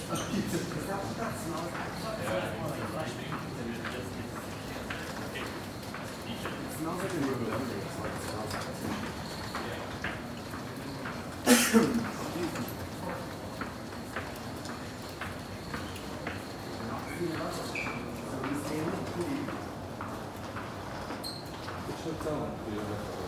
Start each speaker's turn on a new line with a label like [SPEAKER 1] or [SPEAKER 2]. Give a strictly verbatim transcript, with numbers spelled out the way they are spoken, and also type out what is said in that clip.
[SPEAKER 1] smells like a new building. It's like it smells like
[SPEAKER 2] Which hotel do you have?